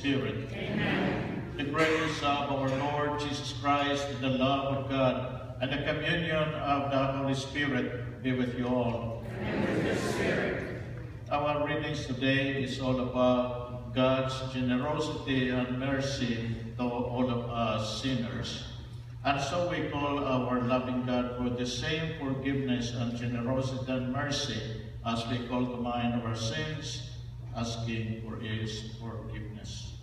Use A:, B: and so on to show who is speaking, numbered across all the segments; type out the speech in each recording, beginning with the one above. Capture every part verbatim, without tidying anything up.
A: Spirit.
B: Amen.
A: The grace of our Lord Jesus Christ, the love of God, and the communion of the Holy Spirit be with you all.
B: And with your spirit.
A: Our readings today is all about God's generosity and mercy to all of us sinners. And so we call our loving God for the same forgiveness and generosity and mercy as we call to mind our sins, asking for his forgiveness.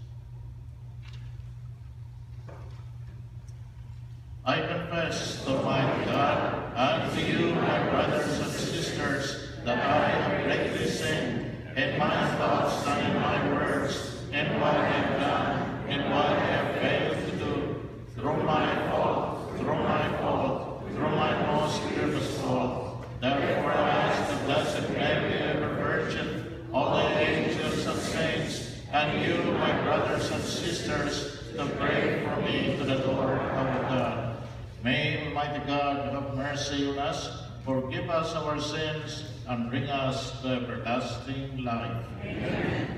A: I confess to my God and to you, my brothers and sisters, that I have greatly sinned in my thoughts and in my words, in what I have done, in what I have failed to do, through my fault, through my fault, through my most grievous fault. Therefore I ask the Blessed Mary, ever Virgin, all the angels and saints, and you, my brothers and sisters, to pray for me to the Lord our God. May Almighty God have mercy on us, forgive us our sins, and bring us to everlasting life. Amen.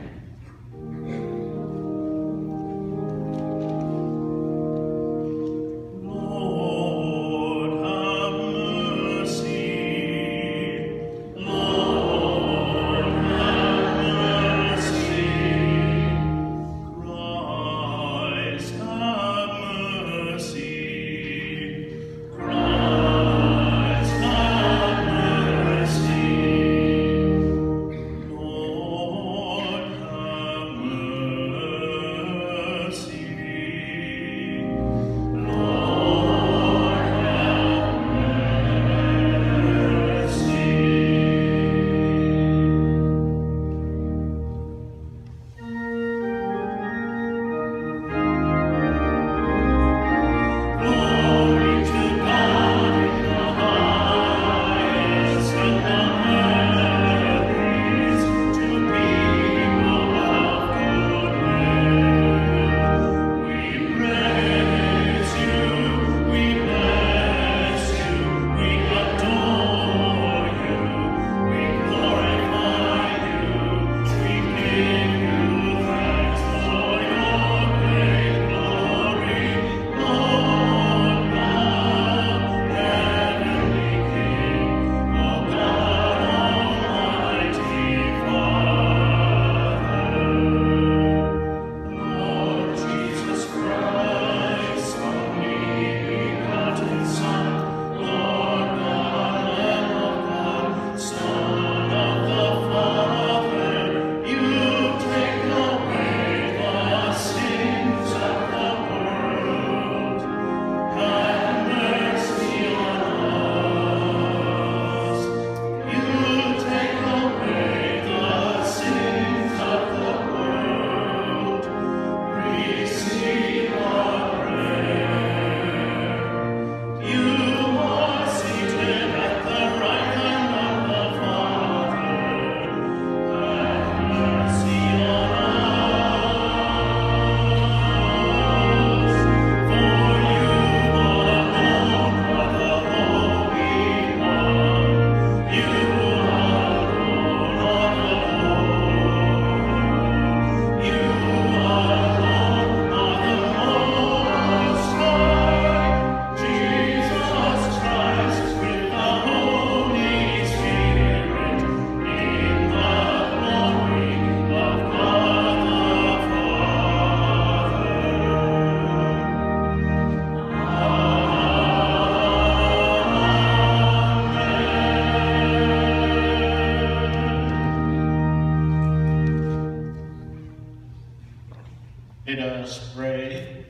A: Let us pray.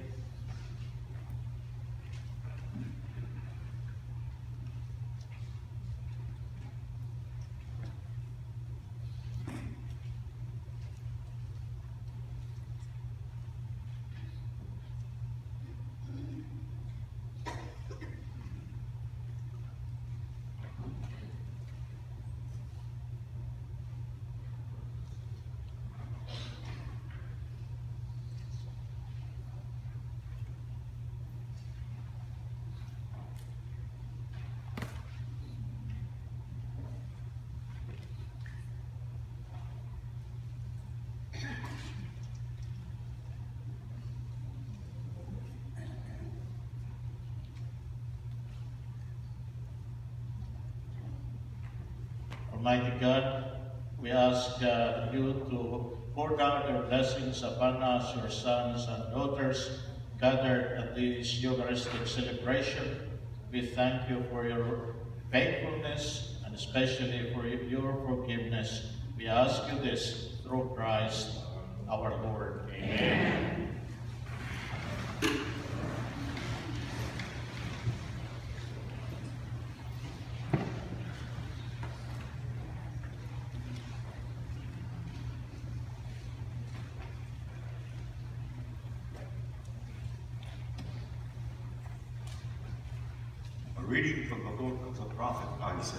A: Almighty God, we ask uh, you to pour down your blessings upon us, your sons and daughters, gathered at this Eucharistic celebration. We thank you for your faithfulness and especially for your forgiveness. We ask you this through Christ our Lord. Amen.
C: A reading from the book of the prophet Isaiah.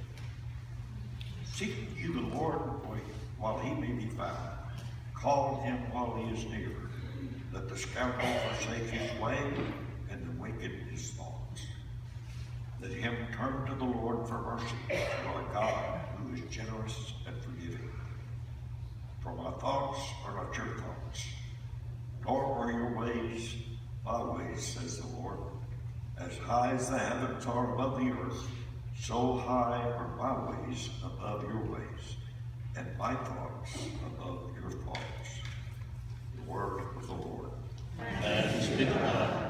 C: Seek ye the Lord while he may be found. Call him while he is near. Let the scoundrel forsake his way, and the wicked his thoughts. Let him turn to the Lord for mercy, for a God who is generous and forgiving. For my thoughts are not your thoughts, nor are your ways my ways, says the Lord. As high as the heavens are above the earth, so high are my ways above your ways, and my thoughts above your thoughts. The word of the Lord.
A: Thanks be to God.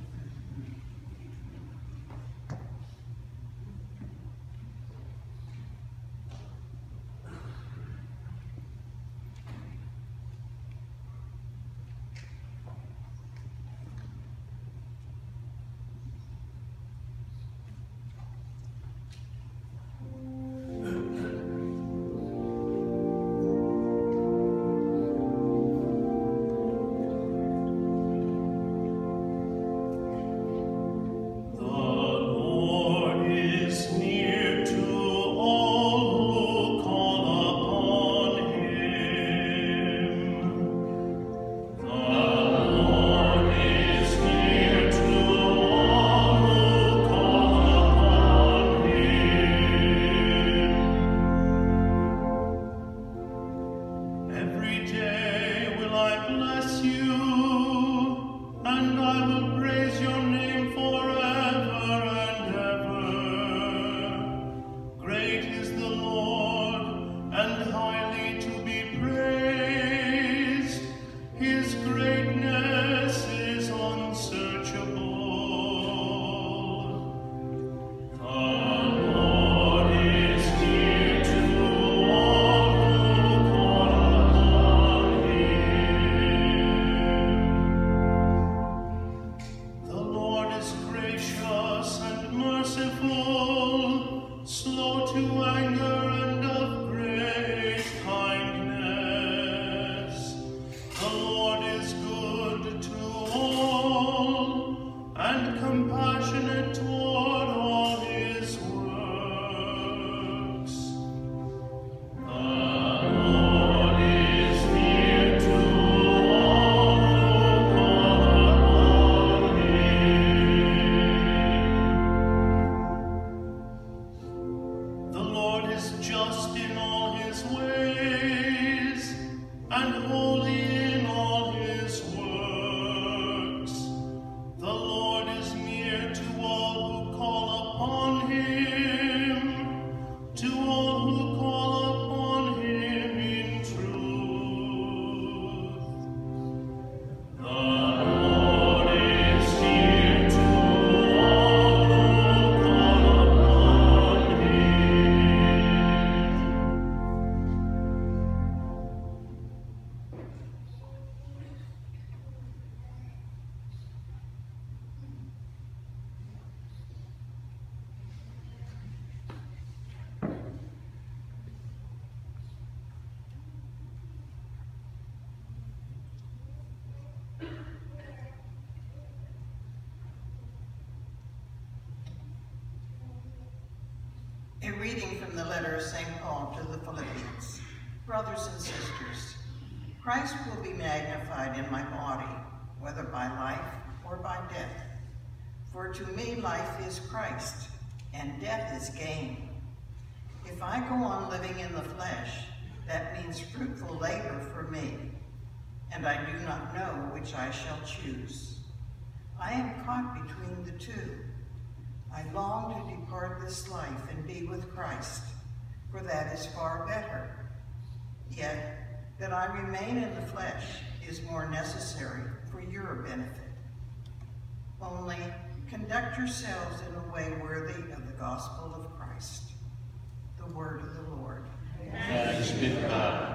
D: A reading from the letter of Saint Paul to the Philippians. Brothers and sisters, Christ will be magnified in my body, whether by life or by death. For to me life is Christ, and death is gain. If I go on living in the flesh, that means fruitful labor for me, and I do not know which I shall choose. I am caught between the two. I long to depart this life and be with Christ, for that is far better. Yet, that I remain in the flesh is more necessary for your benefit. Only conduct yourselves in a way worthy of the gospel of Christ. The word of the Lord.
A: Thanks be to God.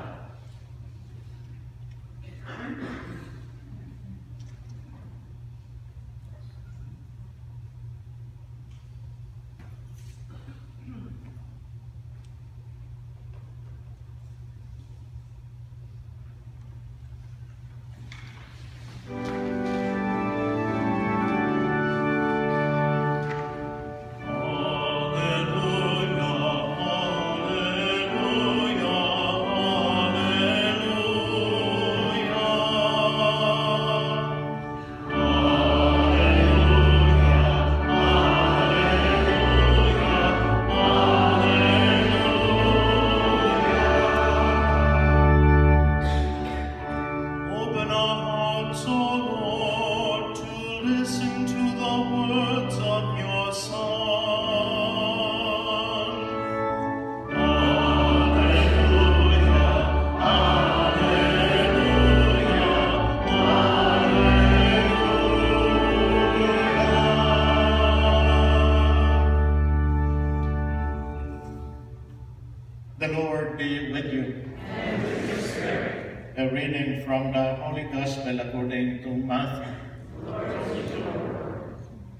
A: The Lord be with you.
B: And with your spirit.
A: A reading from the Holy Gospel according to Matthew.
B: Lord, to you, Lord.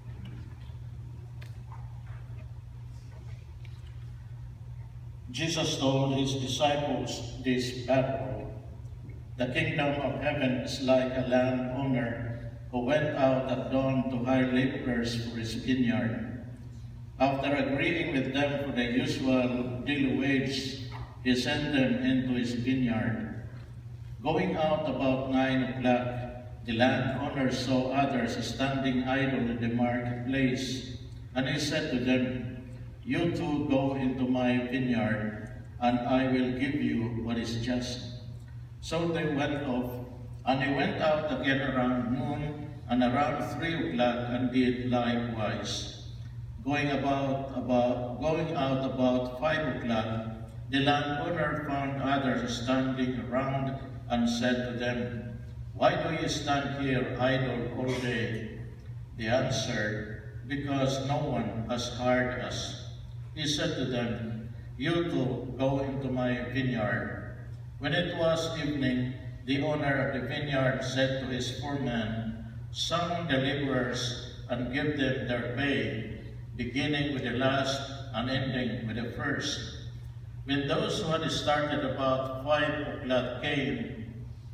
A: Jesus told his disciples this parable. The kingdom of heaven is like a landowner who went out at dawn to hire laborers for his vineyard. After agreeing with them for the usual daily wage, he sent them into his vineyard. Going out about nine o'clock, the landowner saw others standing idle in the marketplace, and he said to them, "You too go into my vineyard, and I will give you what is just." So they went off, and he went out again around noon and around three o'clock, and did likewise. Going about, about, going out about five o'clock, the landowner found others standing around and said to them, "Why do you stand here idle all day?" They answered, "Because no one has hired us." He said to them, "You too go into my vineyard." When it was evening, the owner of the vineyard said to his foreman, "Summon the laborers and give them their pay, beginning with the last and ending with the first." When those who had started about five o'clock came,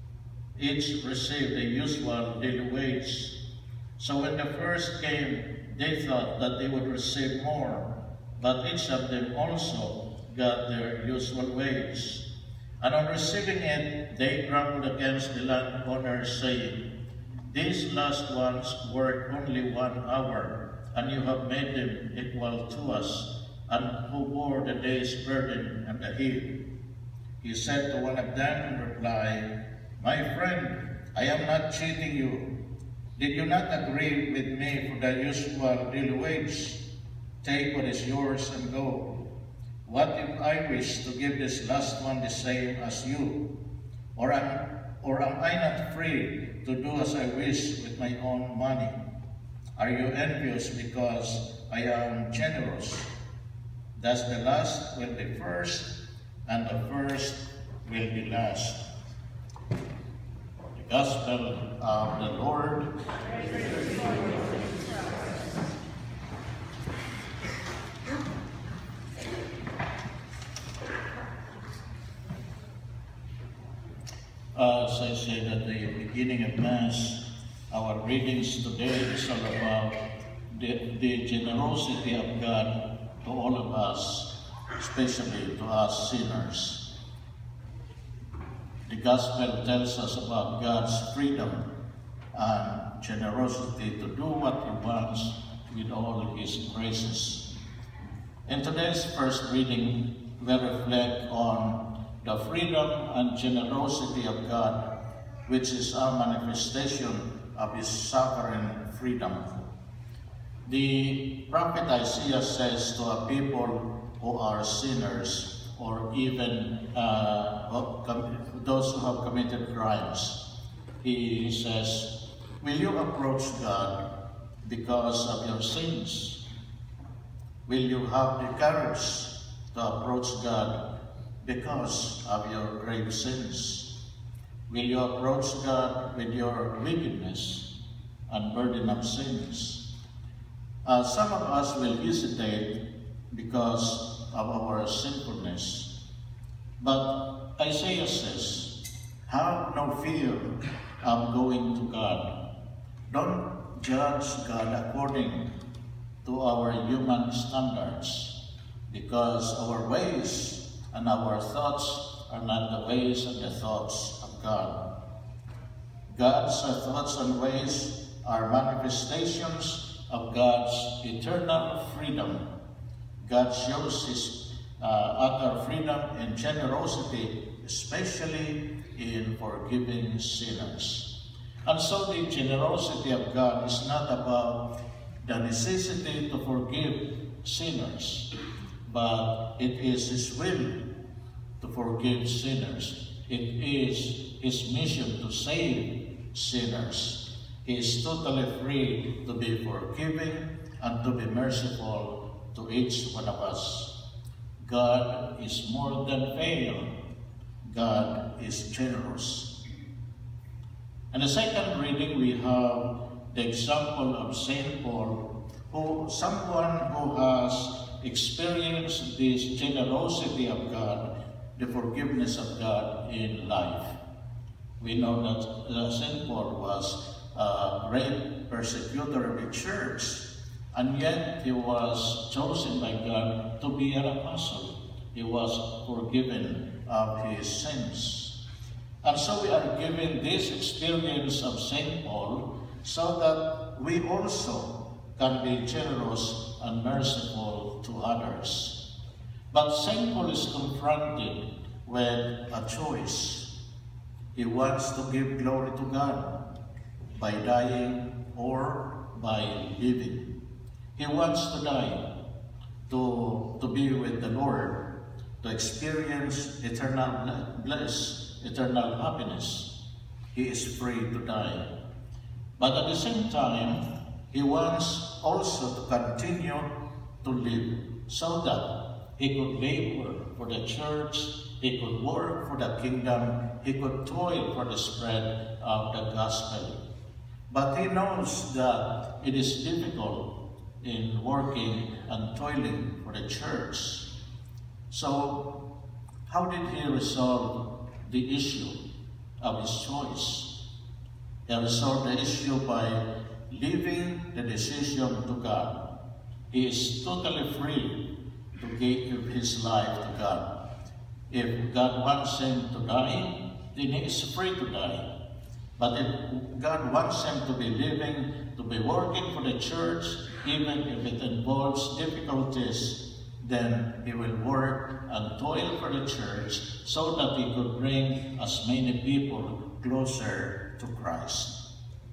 A: each received the usual daily wage. So when the first came, they thought that they would receive more, but each of them also got their usual wage. And on receiving it, they grumbled against the landowners, saying, "These last ones worked only one hour, and you have made them equal to us, and who bore the day's burden and the heat." He said to one of them in reply, "My friend, I am not cheating you. Did you not agree with me for the usual daily wage? Take what is yours and go. What if I wish to give this last one the same as you? Or am, or am I not free to do as I wish with my own money? Are you envious because I am generous? Thus the last will be first, and the first will be last." The Gospel of the Lord. As I said at the beginning of Mass, our readings today is all about the, the generosity of God to all of us, especially to us sinners. The Gospel tells us about God's freedom and generosity to do what He wants with all His graces. In today's first reading, we reflect on the freedom and generosity of God, which is a manifestation of His sovereign freedom. The prophet Isaiah says to a people who are sinners, or even uh, those who have committed crimes. He says, will you approach God because of your sins? Will you have the courage to approach God because of your grave sins? Will you approach God with your wickedness and burden of sins? Uh, some of us will hesitate because of our sinfulness. But Isaiah says, have no fear of going to God. Don't judge God according to our human standards, because our ways and our thoughts are not the ways and the thoughts of God. God's thoughts and ways are manifestations of God's eternal freedom. God shows His uh, utter freedom and generosity, especially in forgiving sinners. And so the generosity of God is not about the necessity to forgive sinners, but it is His will to forgive sinners. It is His mission to save sinners. He is totally free to be forgiving and to be merciful to each one of us. God is more than fair. God is generous. In the second reading, we have the example of Saint Paul, who someone who has experienced this generosity of God, the forgiveness of God in life. We know that uh, Saint Paul was a great persecutor of the church, and yet he was chosen by God to be an apostle. He was forgiven of his sins. And so we are given this experience of Saint Paul so that we also can be generous and merciful to others. But Saint Paul is confronted with a choice. He wants to give glory to God by dying or by living. He wants to die to, to be with the Lord, to experience eternal bliss, eternal happiness. He is free to die. But at the same time, he wants also to continue to live so that he could labor for the church, he could work for the kingdom, he could toil for the spread of the gospel. But he knows that it is difficult in working and toiling for the church. So, how did he resolve the issue of his choice? He resolved the issue by leaving the decision to God. He is totally free to give his life to God. If God wants him to die, then he is free to die. But if God wants him to be living, to be working for the church, even if it involves difficulties, then he will work and toil for the church so that he could bring as many people closer to Christ.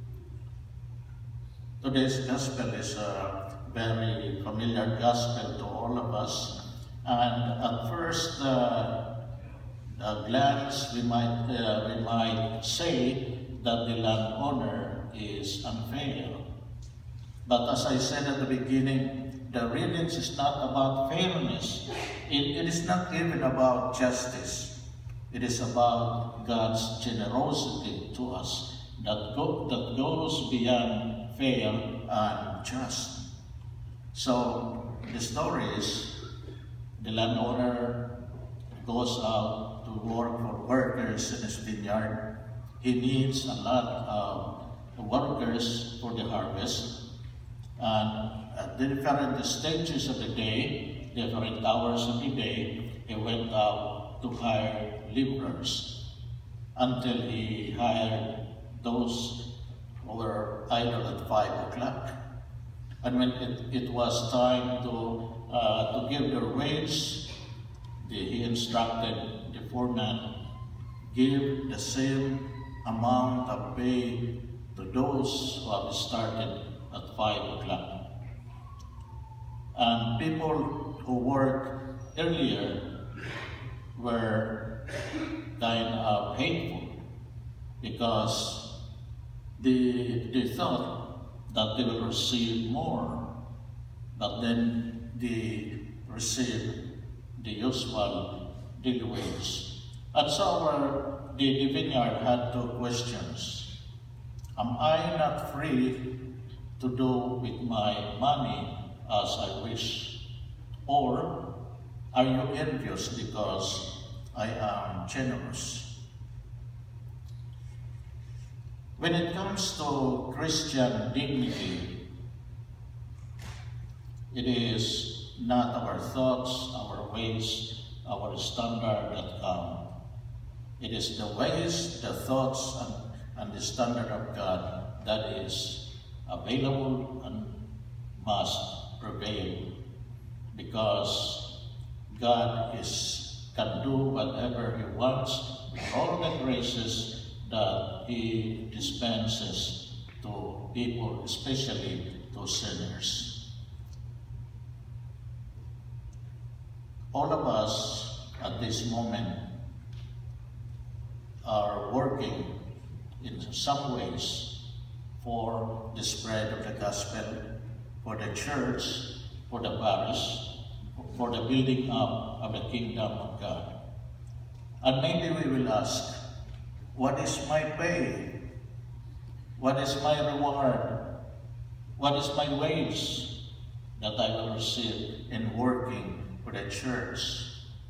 A: Today's gospel is a very familiar gospel to all of us. And at first uh, a glance, we might, uh, we might say that the landowner is unfair. But as I said at the beginning, the readings is not about fairness. It, it is not even about justice. It is about God's generosity to us that, go, that goes beyond fair and just. So the story is the landowner goes out to work for workers in his vineyard. He needs a lot of workers for the harvest. And at the different stages of the day, different hours of the day, he went out to hire laborers until he hired those who were idle at five o'clock. And when it, it was time to, uh, to give their wage, the, he instructed the foreman, give the same amount of pay to those who have started at five o'clock. And people who work earlier were kind of painful because they, they thought that they will receive more, but then they received the usual daily wage. And so our, the, the vineyard had two questions. Am I not free to do with my money as I wish? Or are you envious because I am generous? When it comes to Christian dignity, it is not our thoughts, our ways, our standard that count. It is the ways, the thoughts, and, and the standard of God that is available and must prevail, because God is, can do whatever He wants with all the graces that He dispenses to people, especially to sinners. All of us at this moment are working in some ways for the spread of the gospel, for the church, for the parish, for the building up of the kingdom of God. And maybe we will ask, what is my pay? What is my reward? What is my wage that I will receive in working for the church?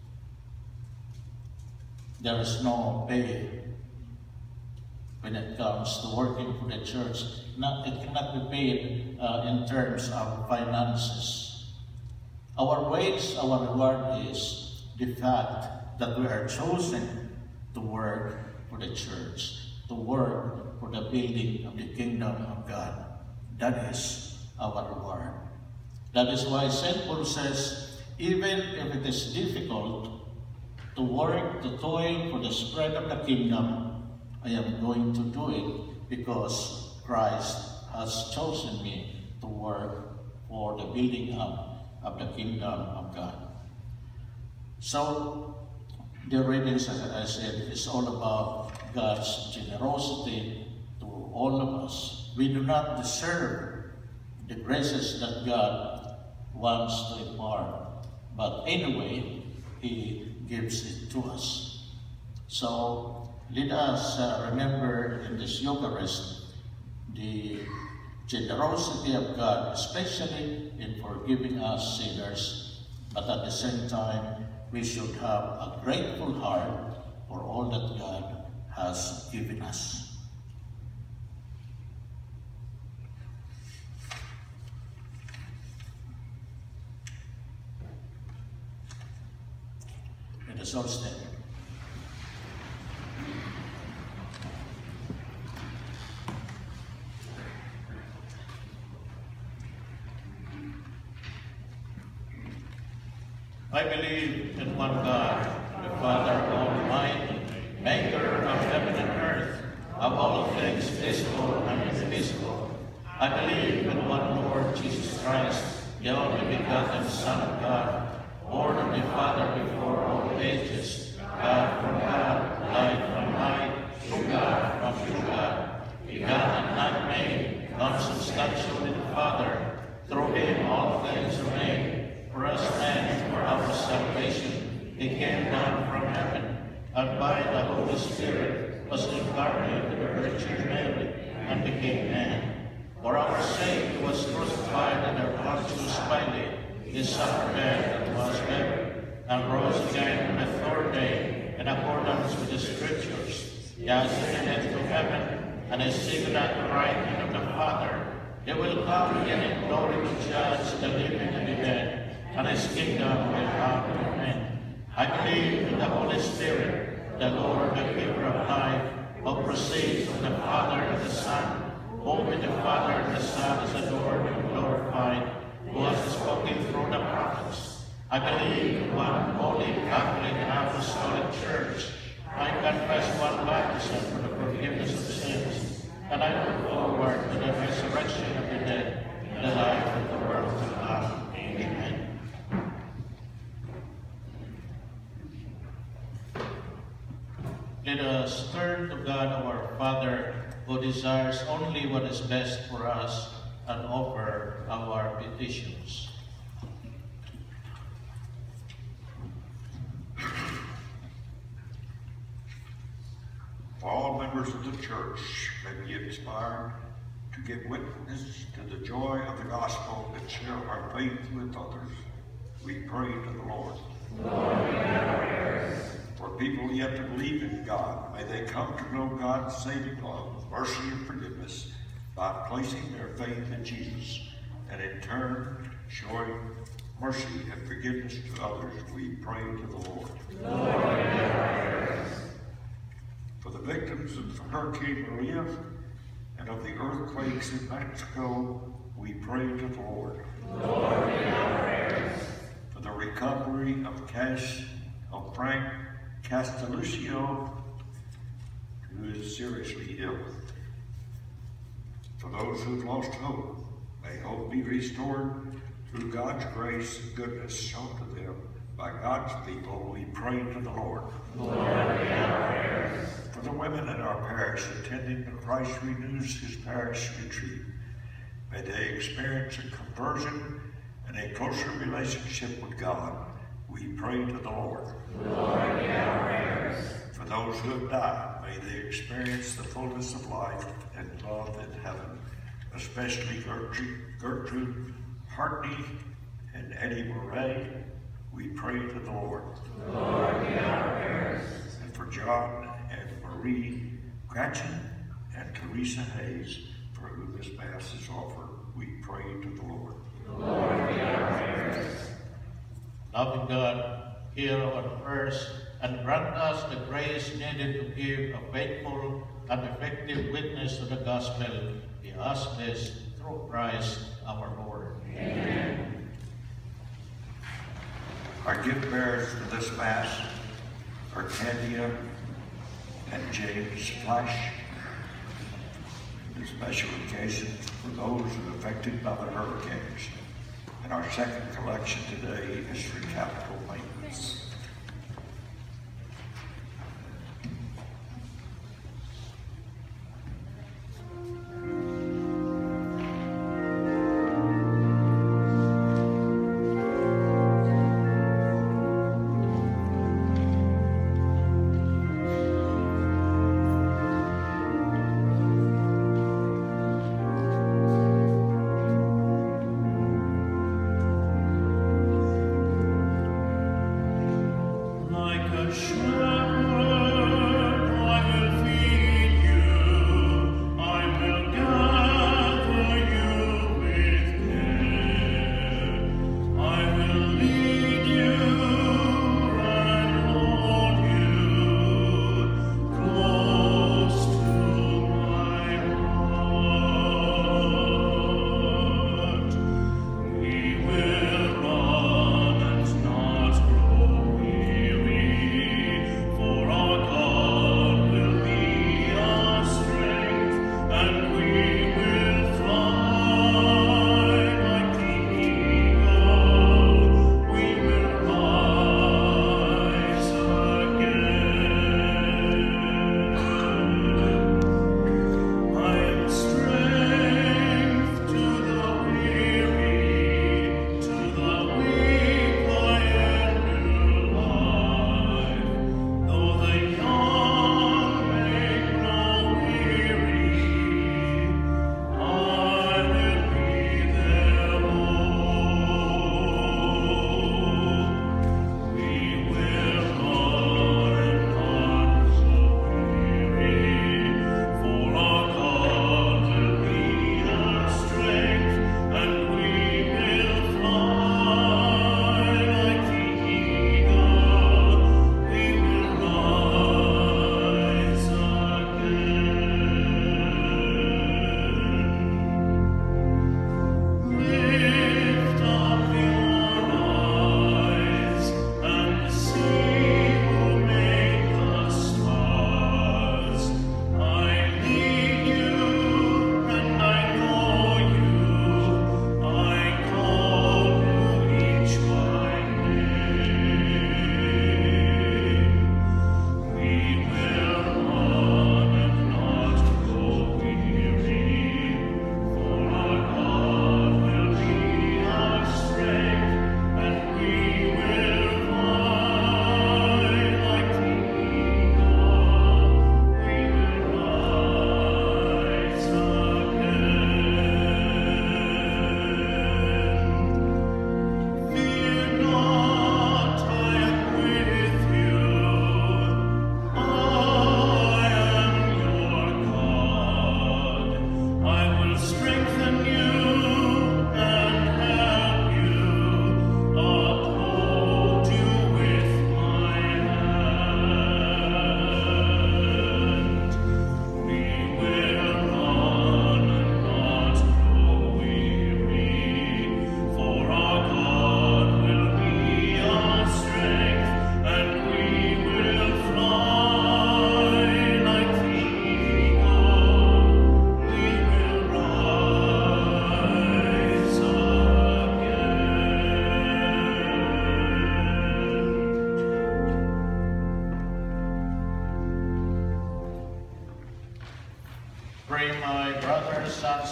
A: There is no pay when it comes to working for the church. Not, it cannot be paid uh, in terms of finances. Our wage, our reward is the fact that we are chosen to work for the church, to work for the building of the kingdom of God. That is our reward. That is why Saint Paul says, even if it is difficult to work, to toil for the spread of the kingdom, I am going to do it because Christ has chosen me to work for the building up of the kingdom of God. So, the readings, as I said, is all about God's generosity to all of us. We do not deserve the graces that God wants to impart, but anyway, He gives it to us. So let us uh, remember in this Eucharist the generosity of God, especially in forgiving us sinners, but at the same time, we should have a grateful heart for all that God has given us. Let us all stand. I believe in one God, the Father Almighty, maker of heaven and earth, of all things visible and invisible. I believe in one Lord Jesus Christ, the only begotten Son of God, born of the Father before all ages, God from God, light from light, true God from true God, begotten, not made, consubstantial with the Father. Through Him all things are made. For us and for our salvation, He came down from heaven, and by the Holy Spirit was incarnate of the Virgin Mary, and became man. For our sake He was crucified under Pontius Pilate. He suffered death and was buried, and rose again on the third day, in accordance with the Scriptures. He ascended into heaven, and is seated at the right hand of the Father. He will come again in glory to judge the living and the dead, and His kingdom will have no end. I believe in the Holy Spirit, the Lord, the giver of life, who proceeds from the Father and the Son, whom with the Father and the Son is adored and glorified, who has spoken through the prophets. I believe in one holy, Catholic, and Apostolic Church. I confess one baptism for the forgiveness of sins, and I look forward to the resurrection of the dead and the life of the world to come. Amen. us turn to God our Father, who desires only what is best for us, and offer our petitions.
C: All members of the church may be inspired to give witness to the joy of the gospel and share our faith with others. We pray to the Lord.
B: Lord, hear our prayers.
C: For people yet to believe in God, may they come to know God's saving love, mercy, and forgiveness by placing their faith in Jesus, and in turn showing mercy and forgiveness to others. We pray to the Lord.
B: Lord, hear our prayers.
C: For the victims of Hurricane Maria and of the earthquakes in Mexico, we pray to the Lord.
B: Lord, hear our prayers.
C: For the recovery of Cash of Frank Castelluccio, who is seriously ill. For those who have lost hope, may hope be restored through God's grace and goodness shown to them by God's people. We pray to the Lord.
B: Lord, hear our prayers.
C: For the women in our parish attending the Christ Renews His Parish retreat, may they experience a conversion and a closer relationship with God. We pray to the Lord.
B: Lord, hear our prayers.
C: For those who have died, may they experience the fullness of life and love in heaven, especially Gertrude, Gertrude Hartney and Eddie Murray. We pray to the Lord.
B: Lord, hear our prayers.
C: And for John and Marie Cratchit and Teresa Hayes, for whom this Mass is offered, we pray to the Lord.
B: Lord, hear our prayers.
A: Loving God, hear our prayers and grant us the grace needed to give a faithful and effective witness to the gospel. We ask this through Christ our Lord.
B: Amen.
C: Our gift bearers for this Mass are Candia and James Flash. A special occasion for those who are affected by the hurricanes. And our second collection today is for capital maintenance.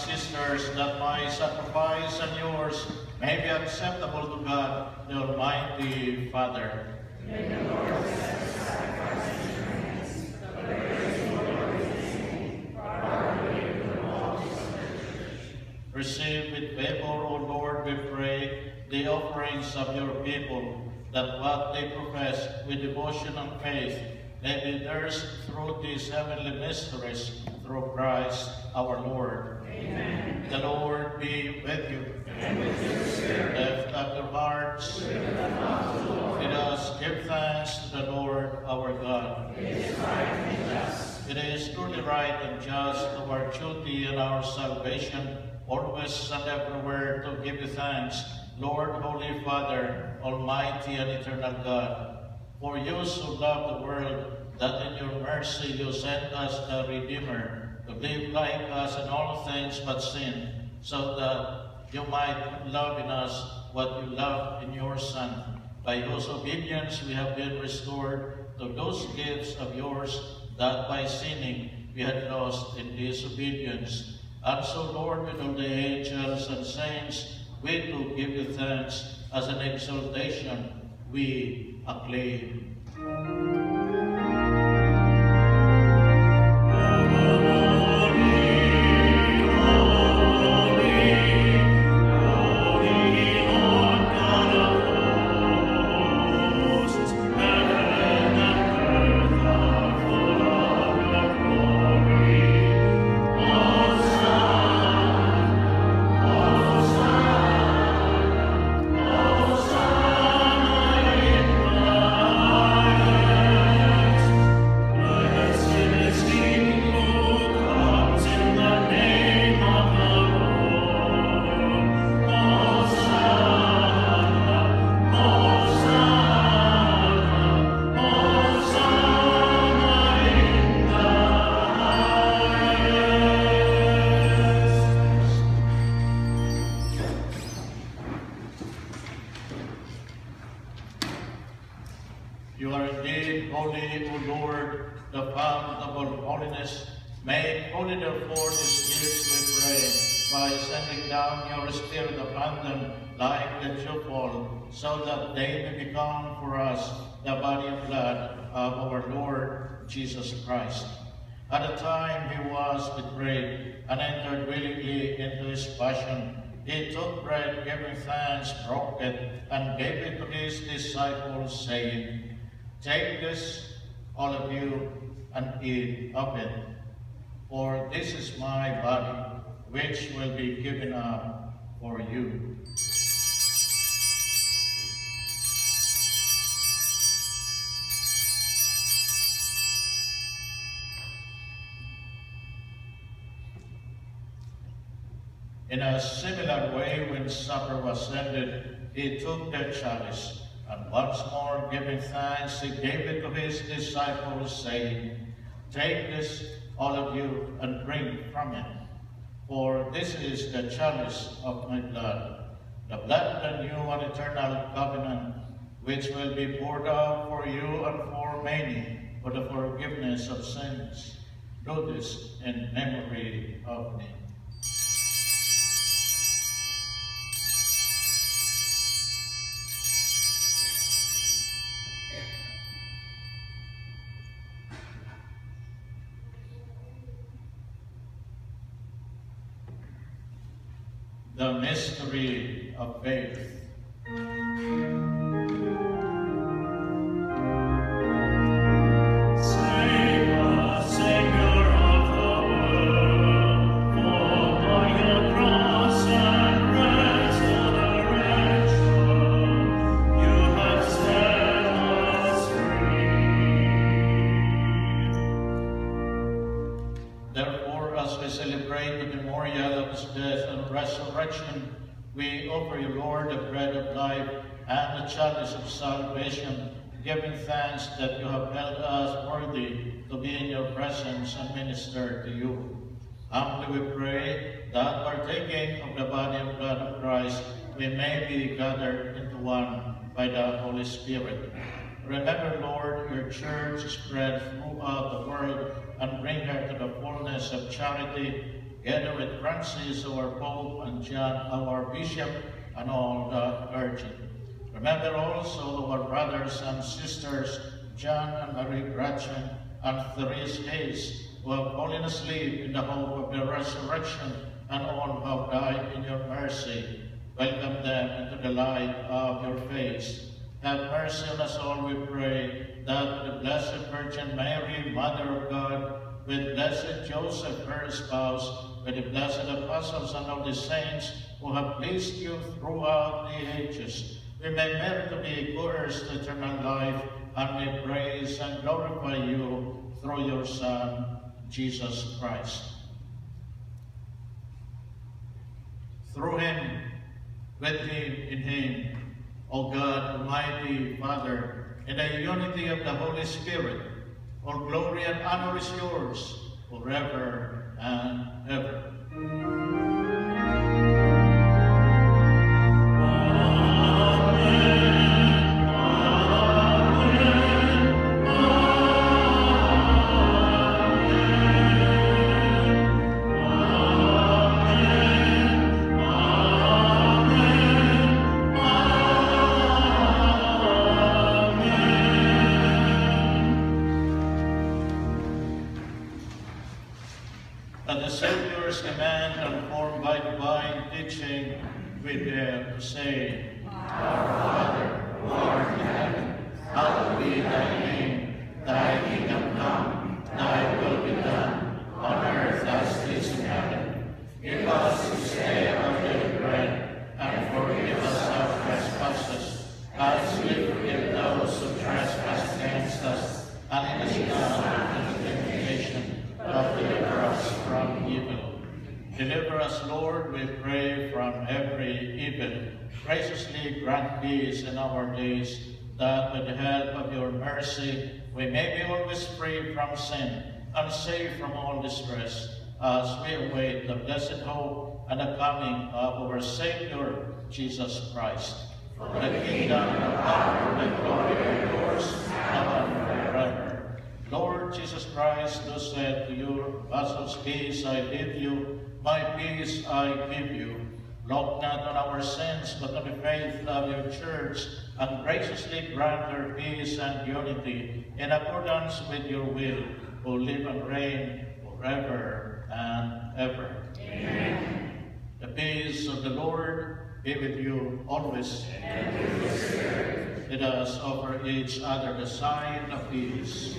A: sisters, that my sacrifice and yours may be acceptable to God, the Almighty Father.
B: May the Lord accept the sacrifice in your hands, the praise of the Lord is name, for our good and the multitude of the church.
A: Receive with favor, O Lord, we pray, the offerings of your people, that what they profess with devotion and faith may be theirs through these heavenly mysteries, through Christ our Lord.
B: Amen.
A: The Lord be with you.
B: And with your spirit.
A: Lift up your hearts.
B: Lift them up to the Lord.
A: Let us give thanks to the Lord our God.
B: It is right and just.
A: It is truly right and just, our duty and our salvation, always and everywhere to give you thanks, Lord, Holy Father, Almighty and eternal God. For you so loved the world, that in your mercy you sent us the Redeemer, to live like us in all things but sin, so that you might love in us what you love in your Son, by whose obedience we have been restored to those gifts of yours that by sinning we had lost in disobedience. And so, Lord, with all the angels and saints, we do give you thanks as an exaltation we acclaim. You are indeed holy, O Lord, the fount of all holiness. Make holy therefore these gifts, we pray, by sending down your Spirit upon them like the dewfall, so that they may become for us the body and blood of our Lord Jesus Christ. At the time he was betrayed and entered willingly into his passion, he took bread, giving thanks, broke it, and gave it to his disciples, saying, "Take this, all of you, and eat of it. For this is my body, which will be given up for you." In a similar way, when supper was ended, he took the chalice, and once more giving thanks, he gave it to his disciples, saying, "Take this, all of you, and drink from it. For this is the chalice of my blood, the blood of the new and eternal covenant, which will be poured out for you and for many for the forgiveness of sins. Do this in memory of me." The mystery of faith. Resurrection, we offer you, Lord, the bread of life and the chalice of salvation, giving thanks that you have held us worthy to be in your presence and minister to you. Humbly we pray that, partaking of the body and blood of Christ, we may be gathered into one by the Holy Spirit. Remember, Lord, your church spread throughout the world, and bring her to the fullness of charity, together with Francis, our Pope, and John, our Bishop, and all the clergy. Remember also our brothers and sisters, John and Marie Gretchen, and Therese Hayes, who have fallen asleep in the hope of the resurrection, and all who have died in your mercy. Welcome them into the light of your face. Have mercy on us all, we pray, that with the Blessed Virgin Mary, Mother of God, with blessed Joseph, her spouse, with the blessed apostles and all the saints who have pleased you throughout the ages, we may merit to be heirs to eternal life, and may praise and glorify you through your Son, Jesus Christ. Through him, with him, in him, O God, Almighty Father, in the unity of the Holy Spirit, all glory and honor is yours forever and ever. At the Savior's command and formed by divine teaching, we dare to say, Our Father, who art in heaven, hallowed be thy name. Thy kingdom come, thy will be done, on earth as it is in heaven. Give us this day our daily bread, and forgive us our trespasses, as we forgive those who trespass against us. And lead us not into temptation, but deliver us from evil. Deliver us, Lord, we pray, from every evil. Graciously grant peace in our days, that with the help of your mercy, we may be always free from sin and safe from all distress, as we await the blessed hope and the coming of our Savior, Jesus Christ. For the kingdom, the power, and the glory are yours, now and forever. Lord Jesus Christ, who said to your apostles, Peace I leave you, my peace I give you. Look not on our sins, but on the faith of your church, and graciously grant her peace and unity in accordance with your will, who live and reign forever and ever. Amen. The peace of the Lord be with you always. And with your spirit. Let us offer each other the sign of peace.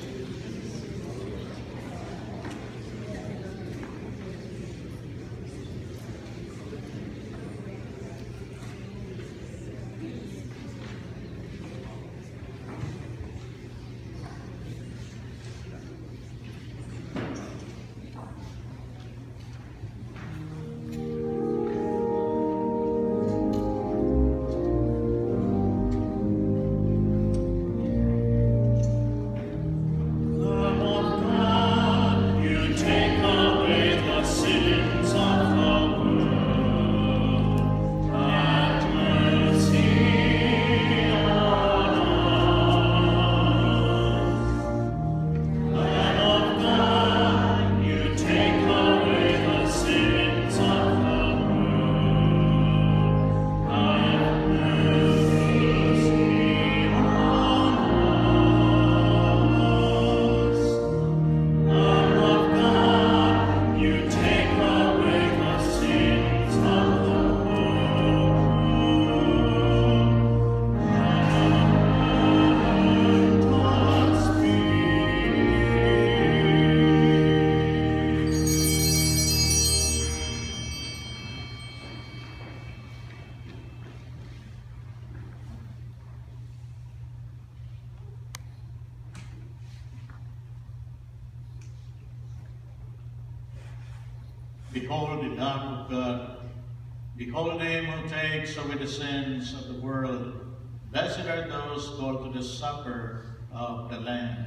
A: Behold the Lamb of God. Behold him who takes away the sins of the world. Blessed are those called to the supper of the Lamb.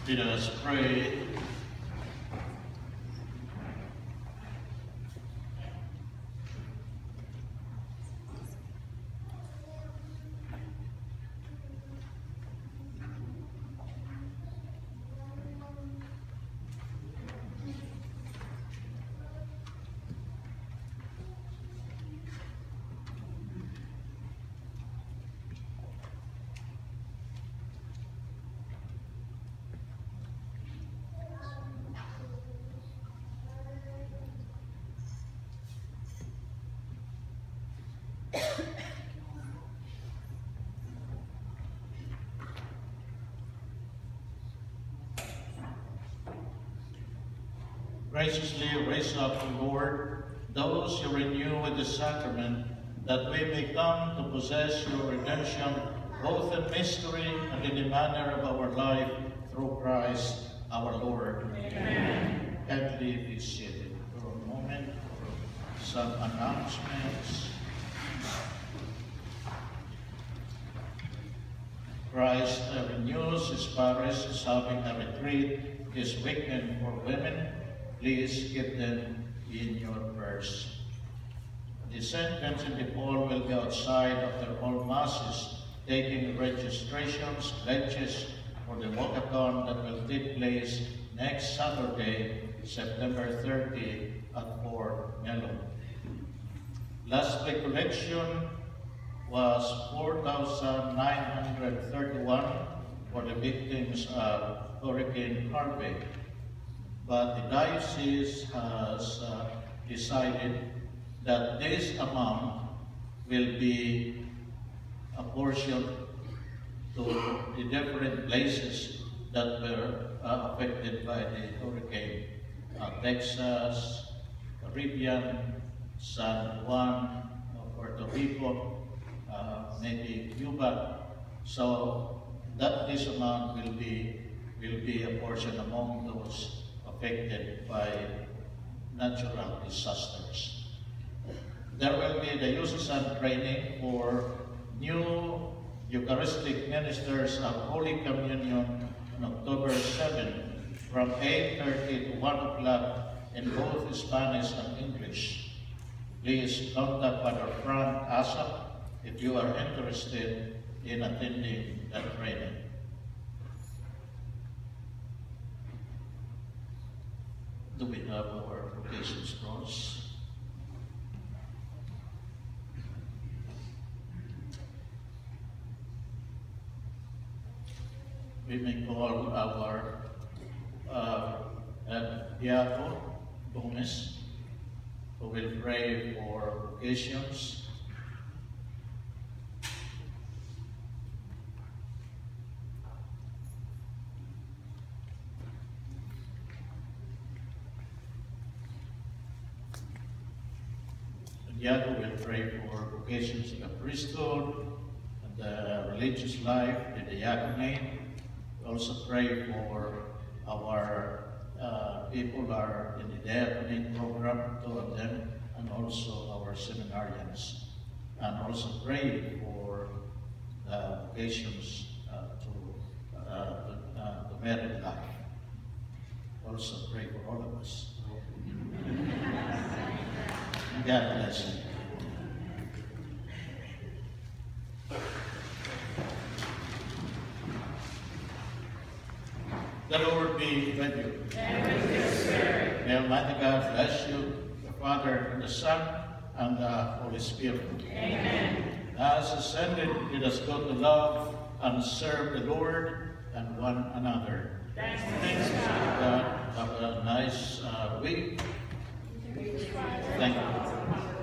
A: Let us pray. Graciously raise up, O Lord, those you renew with the sacrament, that we may come to possess your redemption, both in mystery and in the manner of our life, through Christ our Lord. Amen. Kindly be seated for a moment for some announcements. Christ renews his parish is having a retreat this weekend for women. Please keep them in your prayers. The Saint Vincent de Paul will be outside after all masses, taking registrations, pledges for the walkathon that will take place next Saturday, September thirtieth at Port Melon. Last week collection was four thousand nine hundred thirty-one for the victims of Hurricane Harvey. But the diocese has uh, decided that this amount will be apportioned to the different places that were uh, affected by the hurricane. Uh, Texas, Caribbean, San Juan, Puerto Rico, uh, maybe Cuba. So that this amount will be, will be apportioned among those affected by natural disasters. There will be the diocesan training for new Eucharistic ministers of Holy Communion on October seventh from eight thirty to one o'clock in both Spanish and English. Please contact Father Frank Asap if you are interested in attending that training. Do we have our vocations cross? We may call our uh, Diaco Gomez, who will pray for vocations. Diaco will pray for vocations in the priesthood, and the religious life, the diaconate. We also pray for our uh, people who are in the diaconate program, two of them, and also our seminarians. And also pray for the vocations uh, to, uh, to, uh, to married life. Also pray for all of us. God bless you. The Lord be with you.
B: And with your spirit.
A: May Almighty God bless you, the Father, and the Son, and the Holy Spirit.
B: Amen.
A: As ascended, let us go to love and serve the Lord and one another.
B: Thanks be
A: Thanks
B: to
A: be to
B: God.
A: God. Have a nice uh, week. Thank you.